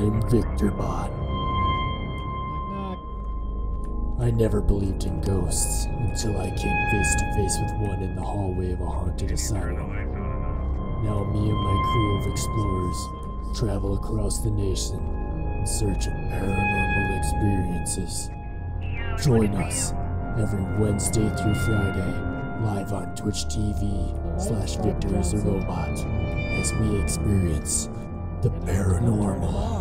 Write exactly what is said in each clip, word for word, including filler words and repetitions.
I'm Victor Bot. Knock, knock. I never believed in ghosts until I came face to face with one in the hallway of a haunted asylum. Now me and my crew of explorers travel across the nation in search of paranormal experiences. Join us every Wednesday through Friday, live on Twitch T V slash Victor is a Robot, as we experience the paranormal.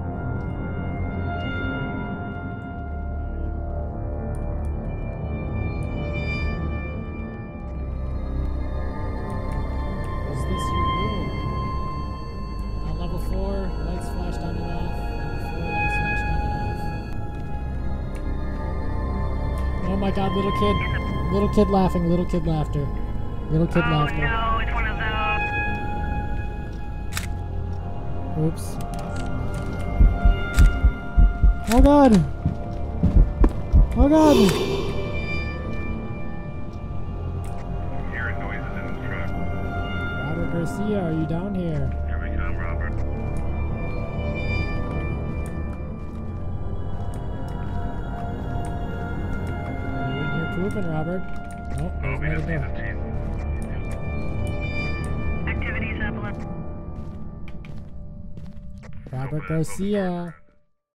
Is this your room? On level four, lights flashed on and off. Level four, lights flashed on and off. Oh my god, little kid. Little kid laughing, little kid laughter. Little kid oh, laughter. No, it's one of those. Oops. Oh god! Oh god! Hearing noises in the truck. Robert Garcia, are you down here? Here we come, Robert. Are you in here pooping, Robert? Nope, Oh, there's we no just need door. the teeth. Activities up. Robert Garcia.